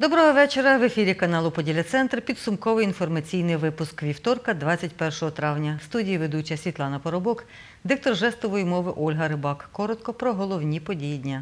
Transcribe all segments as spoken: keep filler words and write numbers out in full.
Доброго вечора. В ефірі каналу «Поділля-Центр» підсумковий інформаційний випуск вівторка, двадцять першого травня. В студії ведуча Світлана Поробок, диктор жестової мови Ольга Рибак. Коротко про головні події дня.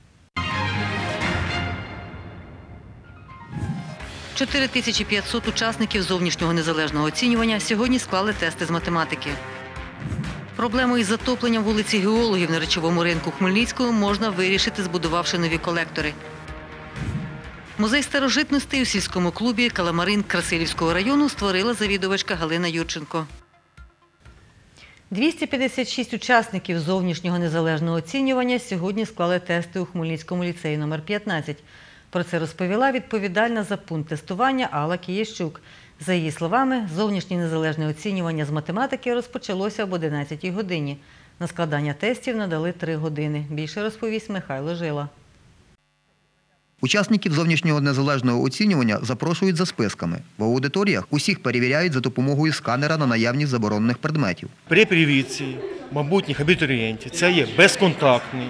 чотири тисячі п'ятсот учасників зовнішнього незалежного оцінювання сьогодні склали тести з математики. Проблему із затопленням вулиці Геологів на речовому ринку Хмельницького можна вирішити, збудувавши нові колектори. Музей старожитностей у сільському клубі «Каламарин» Красилівського району створила завідувачка Галина Юрченко. двісті п'ятдесят шість учасників зовнішнього незалежного оцінювання сьогодні склали тести у Хмельницькому ліцеї номер п'ятнадцять. Про це розповіла відповідальна за пункт тестування Алла Кіящук. За її словами, зовнішнє незалежне оцінювання з математики розпочалося об одинадцятій годині. На складання тестів надали три години. Більше розповість Михайло Жила. Учасників зовнішнього незалежного оцінювання запрошують за списками. В аудиторіях усіх перевіряють за допомогою сканера на наявність заборонених предметів. При перевірці майбутніх абітурієнтів це є безконтактний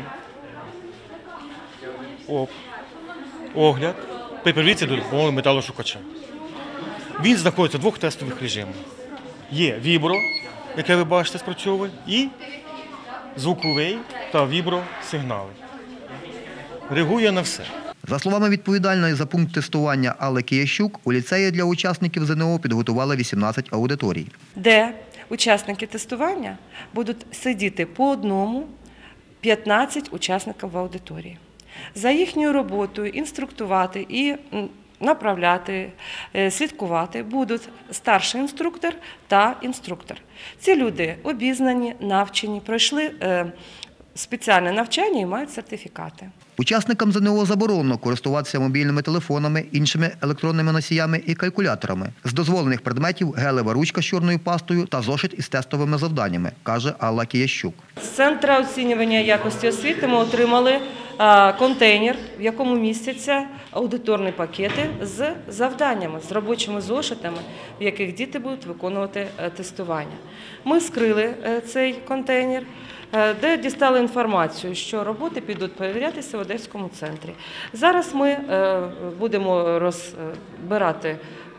огляд при перевірці до допомоги металошукача. Він знаходиться в двох тестових режимах. Є вібро, яке ви бачите спрацьовує, і звуковий та вібросигнали. Реагує на все. За словами відповідальної за пункт тестування Алли Кіящук, у ліцеї для учасників ЗНО підготували вісімнадцять аудиторій. Де учасники тестування будуть сидіти по одному, п'ятнадцять учасників в аудиторії. За їхньою роботою інструктувати і направляти, слідкувати будуть старший інструктор та інструктор. Ці люди обізнані, навчені, пройшли спеціальне навчання і мають сертифікати. Учасникам ЗНО заборонено користуватися мобільними телефонами, іншими електронними носіями і калькуляторами. З дозволених предметів – гелева ручка з чорною пастою та зошит із тестовими завданнями, каже Алла Кіящук. З Центру оцінювання якості освіти ми отримали контейнер, в якому містяться аудиторні пакети з завданнями, з робочими зошитами, в яких діти будуть виконувати тестування. Ми скрили цей контейнер, де дістали інформацію, що роботи підуть перевірятися в Одеському центрі. Зараз ми будемо розбирати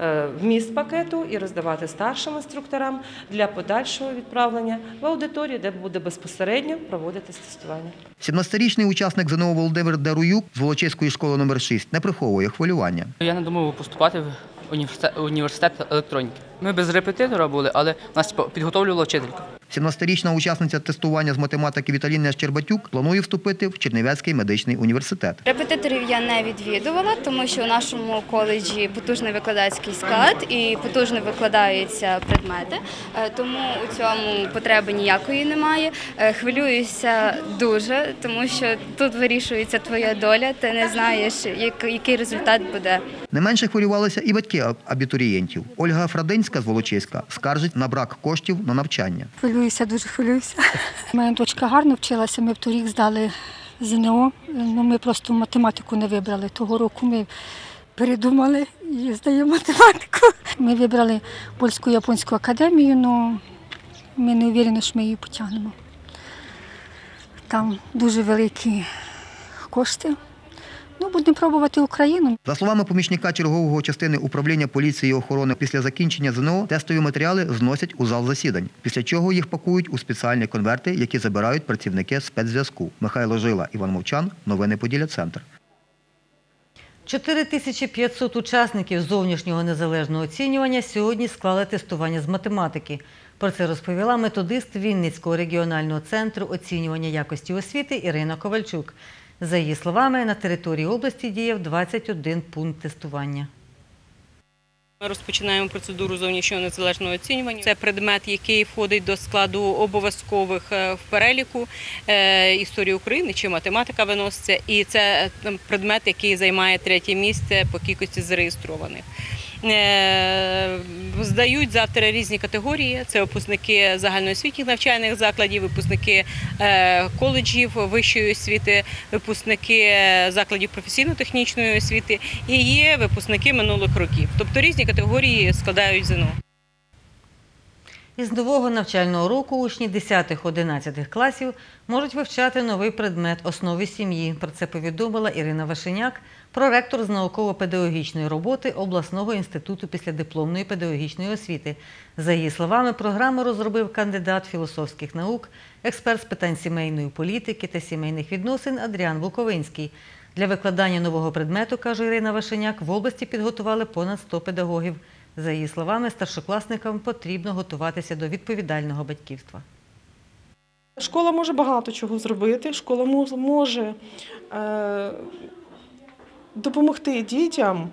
вміст пакету і роздавати старшим інструкторам для подальшого відправлення в аудиторію, де буде безпосередньо проводитись тестування. сімнадцятирічний учасник ЗНО Володимир Даруюк з Волочиської школи номер шість не приховує хвилювання. Я не думав поступати в університет електроніки. Ми без репетитора були, але нас підготовлювала вчителька. сімнадцятирічна учасниця тестування з математики Віталіна Щербатюк планує вступити в Чернівецький медичний університет. Репетиторів я не відвідувала, тому що у нашому коледжі потужний викладацький склад і потужно викладаються предмети, тому у цьому потреби ніякої немає. Хвилююся дуже, тому що тут вирішується твоя доля, ти не знаєш, який результат буде. Не менше хвилювалися і батьки абітурієнтів. Ольга Фрадинська з Волочиська скаржить на брак коштів на навчання. Хвилююся, дуже хвилююся. Моя дочка гарно вчилася, ми в торік здали ЗНО, ну, ми просто математику не вибрали. Того року ми передумали і здаємо математику. Ми вибрали польсько-японську академію, але ми не впевнені, що ми її потягнемо. Там дуже великі кошти. Ну, будемо пробувати Україну. За словами помічника чергового частини управління поліції і охорони, після закінчення ЗНО тестові матеріали зносять у зал засідань, після чого їх пакують у спеціальні конверти, які забирають працівники спецзв'язку. Михайло Жила, Іван Мовчан. Новини Поділля-Центр. чотири тисячі п'ятсот учасників зовнішнього незалежного оцінювання сьогодні склали тестування з математики. Про це розповіла методист Вінницького регіонального центру оцінювання якості освіти Ірина Ковальчук. За її словами, на території області діяв двадцять один пункт тестування. Ми розпочинаємо процедуру зовнішнього незалежного оцінювання. Це предмет, який входить до складу обов'язкових в переліку історії України чи математика виноситься. І це предмет, який займає третє місце по кількості зареєстрованих. Здають завтра різні категорії. Це випускники загальноосвітніх навчальних закладів, випускники коледжів вищої освіти, випускники закладів професійно-технічної освіти і є випускники минулих років. Тобто різні категорії складають ЗНО. Із нового навчального року учні десятих-одинадцятих класів можуть вивчати новий предмет «Основи сім'ї». Про це повідомила Ірина Вашеняк, проректор з науково-педагогічної роботи обласного інституту післядипломної педагогічної освіти. За її словами, програму розробив кандидат філософських наук, експерт з питань сімейної політики та сімейних відносин Адріан Буковинський. Для викладання нового предмету, каже Ірина Вашеняк, в області підготували понад сто педагогів. За її словами, старшокласникам потрібно готуватися до відповідального батьківства. Школа може багато чого зробити, школа може е, допомогти дітям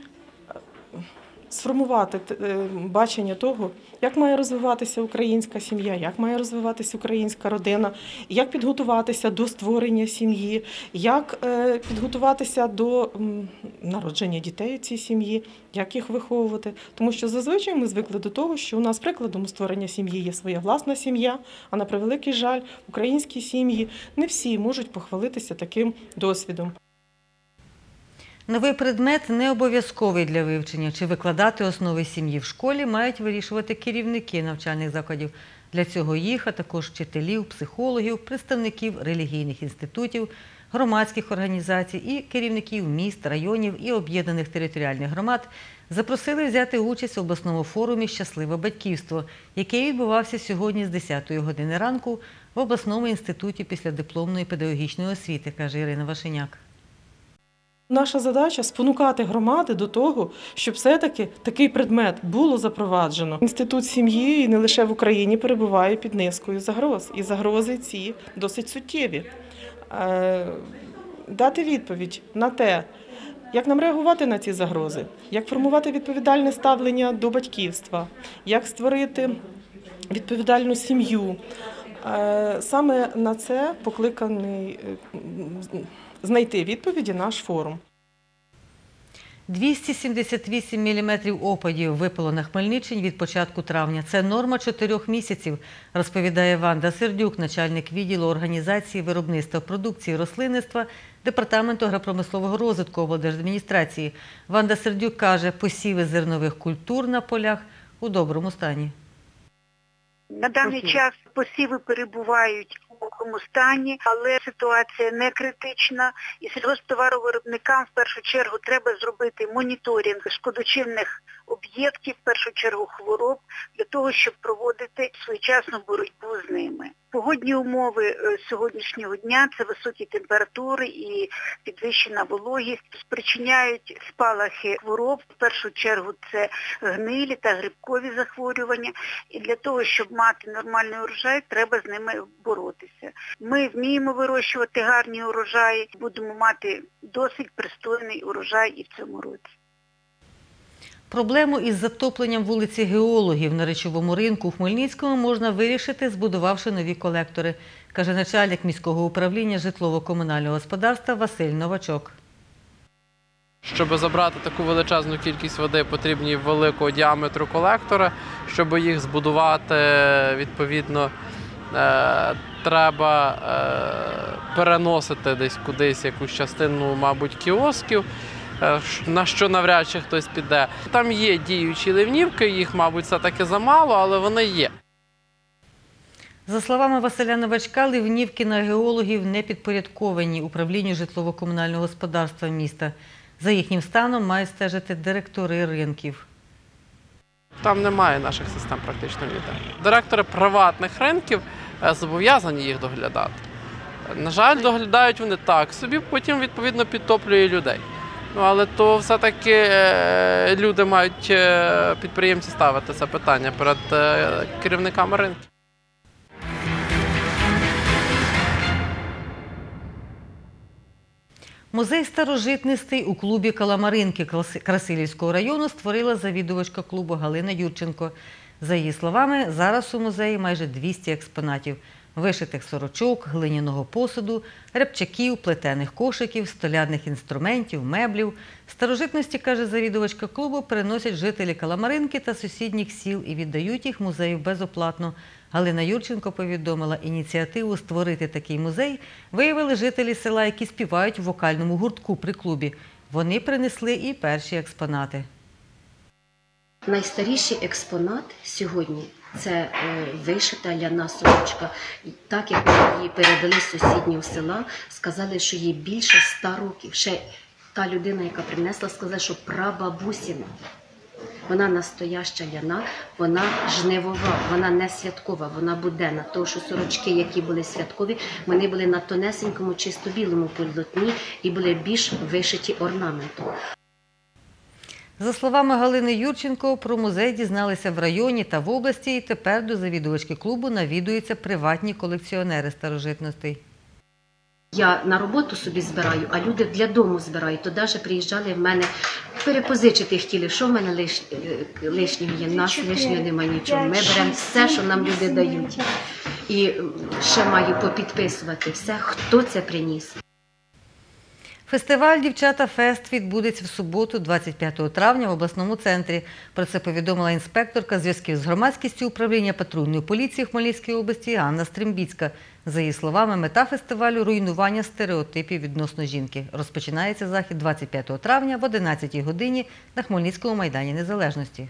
сформувати бачення того, як має розвиватися українська сім'я, як має розвиватися українська родина, як підготуватися до створення сім'ї, як підготуватися до народження дітей у цій сім'ї, як їх виховувати. Тому що зазвичай ми звикли до того, що у нас прикладом створення сім'ї є своя власна сім'я, а на превеликий жаль, в українській сім'ї не всі можуть похвалитися таким досвідом. Новий предмет не обов'язковий для вивчення. Чи викладати основи сім'ї в школі мають вирішувати керівники навчальних закладів. Для цього їх, а також вчителів, психологів, представників релігійних інститутів, громадських організацій і керівників міст, районів і об'єднаних територіальних громад запросили взяти участь в обласному форумі «Щасливе батьківство», який відбувався сьогодні з десятої години ранку в обласному інституті післядипломної педагогічної освіти, каже Ірина Вашеняк. Наша задача – спонукати громади до того, щоб все-таки такий предмет було запроваджено. Інститут сім'ї і не лише в Україні перебуває під низкою загроз. І загрози ці досить суттєві. Дати відповідь на те, як нам реагувати на ці загрози, як формувати відповідальне ставлення до батьківства, як створити відповідальну сім'ю. Саме на це покликаний знайти відповіді наш форум. двісті сімдесят вісім міліметрів опадів випало на Хмельниччині від початку травня. Це норма чотирьох місяців, розповідає Ванда Сердюк, начальник відділу організації виробництва продукції рослинництва Департаменту агропромислового розвитку облдержадміністрації. Ванда Сердюк каже, посіви зернових культур на полях у доброму стані. На даний час посіви перебувають у доброму стані, але ситуація не критична. І сільгосптоваровиробникам в першу чергу треба зробити моніторинг шкодочинних об'єктів, в першу чергу хвороб, для того, щоб проводити своєчасну боротьбу з ними. Погодні умови сьогоднішнього дня – це високі температури і підвищена вологість, спричиняють спалахи хвороб. В першу чергу це гнилі та грибкові захворювання. І для того, щоб мати нормальний урожай, треба з ними боротися. Ми вміємо вирощувати гарні урожаї, будемо мати досить пристойний урожай і в цьому році. Проблему із затопленням вулиці Геологів на Речовому ринку у Хмельницькому можна вирішити, збудувавши нові колектори, каже начальник міського управління житлово-комунального господарства Василь Новачок. Щоб забрати таку величезну кількість води, потрібні великого діаметру колектори. Щоб їх збудувати, відповідно, треба переносити десь кудись якусь частину, мабуть, кіосків, на що навряд чи хтось піде. Там є діючі ливнівки, їх, мабуть, все-таки замало, але вони є. За словами Василя Новачка, ливнівки на Геологів не підпорядковані управлінню житлово-комунального господарства міста. За їхнім станом мають стежити директори ринків. Там немає наших систем практично ніде. Директори приватних ринків зобов'язані їх доглядати. На жаль, доглядають вони так собі, потім, відповідно, підтоплює людей. Ну, але то все-таки люди мають, підприємці, ставити це питання перед керівниками ринків. Музей старожитностей у клубі «Каламаринки» Красилівського району створила завідувачка клубу Галина Юрченко. За її словами, зараз у музеї майже двісті експонатів – вишитих сорочок, глиняного посуду, рябчаків, плетених кошиків, столярних інструментів, меблів. Старожитності, каже завідувачка клубу, приносять жителі Каламаринки та сусідніх сіл і віддають їх музею безоплатно. Галина Юрченко повідомила, ініціативу створити такий музей виявили жителі села, які співають в вокальному гуртку при клубі. Вони принесли і перші експонати. Найстаріший експонат сьогодні – це е, вишита ляна сорочка. Так як ми її передали з сусіднього села, сказали, що їй більше ста років. Ще та людина, яка принесла, сказала, що прабабусіна. Вона настояща ляна, вона жнивова, вона не святкова, вона буденна. Тому що сорочки, які були святкові, вони були на тонесенькому, чисто білому полотні і були більш вишиті орнаментом. За словами Галини Юрченко, про музей дізналися в районі та в області, і тепер до завідувачки клубу навідуються приватні колекціонери старожитностей. Я на роботу собі збираю, а люди для дому збирають. То навіть приїжджали в мене, перепозичити хотіли, що в мене лиш, лишнього є, нас лишнього немає нічого. Ми беремо все, що нам люди дають. І ще маю попідписувати все, хто це приніс. Фестиваль «Дівчата Фест» відбудеться в суботу, двадцять п'ятого травня, в обласному центрі. Про це повідомила інспекторка зв'язків з громадськістю управління патрульної поліції Хмельницької області Анна Стримбіцька. За її словами, мета фестивалю – руйнування стереотипів відносно жінки. Розпочинається захід двадцять п'ятого травня в одинадцятій годині на Хмельницькому майдані Незалежності.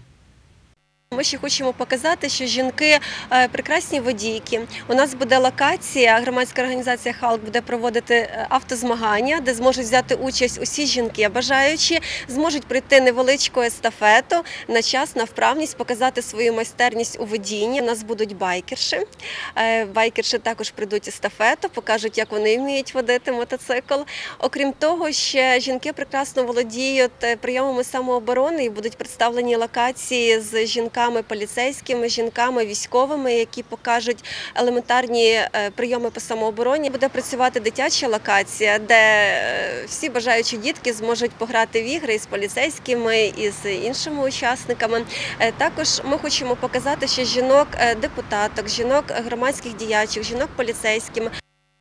Ми ще хочемо показати, що жінки – прекрасні водійки. У нас буде локація, громадська організація «Халк» буде проводити автозмагання, де зможуть взяти участь усі жінки бажаючі, зможуть пройти невеличку естафету на час, на вправність, показати свою майстерність у водінні. У нас будуть байкерші. Байкерші також прийдуть естафету, покажуть, як вони вміють водити мотоцикл. Окрім того, ще жінки прекрасно володіють прийомами самооборони і будуть представлені локації з жінками, поліцейськими, жінками, військовими, які покажуть елементарні прийоми по самообороні. Буде працювати дитяча локація, де всі бажаючі дітки зможуть пограти в ігри із поліцейськими, і з іншими учасниками. Також ми хочемо показати ще жінок-депутаток, жінок громадських діячів, жінок поліцейськими.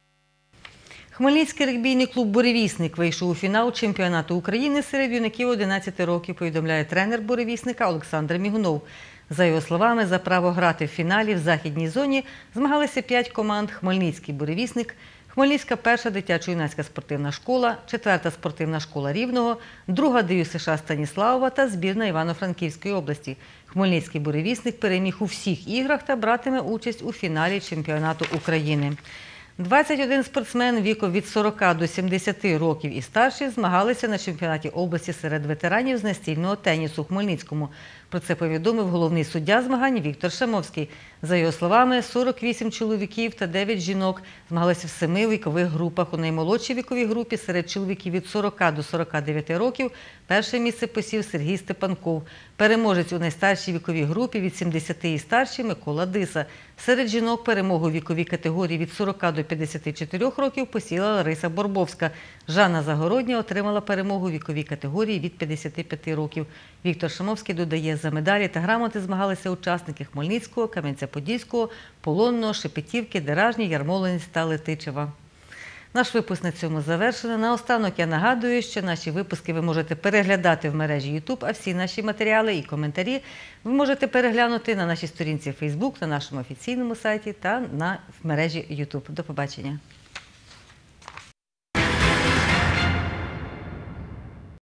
Хмельницький регбійний клуб «Буревісник» вийшов у фінал чемпіонату України серед юнаків одинадцяти років, повідомляє тренер «Буревісника» Олександр Мігунов. За його словами, за право грати в фіналі в західній зоні змагалися п'ять команд: Хмельницький «Буревісник», Хмельницька перша дитячо-юнацька спортивна школа, четверта спортивна школа Рівного, друга ди ю ес еш Станіславова та збірна Івано-Франківської області. Хмельницький «Буревісник» переміг у всіх іграх та братиме участь у фіналі чемпіонату України. двадцять один спортсмен віком від сорока до сімдесяти років і старші змагалися на чемпіонаті області серед ветеранів з настільного тенісу у Хмельницькому. Про це повідомив головний суддя змагань Віктор Шамовський. За його словами, сорок вісім чоловіків та дев'ять жінок змагалися в семи вікових групах. У наймолодшій віковій групі серед чоловіків від сорока до сорока дев'яти років перше місце посів Сергій Степанков. Переможець у найстаршій віковій групі від сімдесяти і старші Микола Диса. Серед жінок перемогу у віковій категорії від сорока до п'ятдесяти чотирьох років посіла Лариса Борбовська. Жанна Загородня отримала перемогу у віковій категорії від п'ятдесяти п'яти років. Віктор Шамовський додає, за медалі та грамоти змагалися учасники Хмельницького, Кам'янця-Подільського, Полонного, Шепетівки, Деражні, Ярмолинець та Летичева. Наш випуск на цьому завершено. Наостанок я нагадую, що наші випуски ви можете переглядати в мережі ютуб, а всі наші матеріали і коментарі ви можете переглянути на нашій сторінці фейсбук, на нашому офіційному сайті та на в мережі ютуб. До побачення.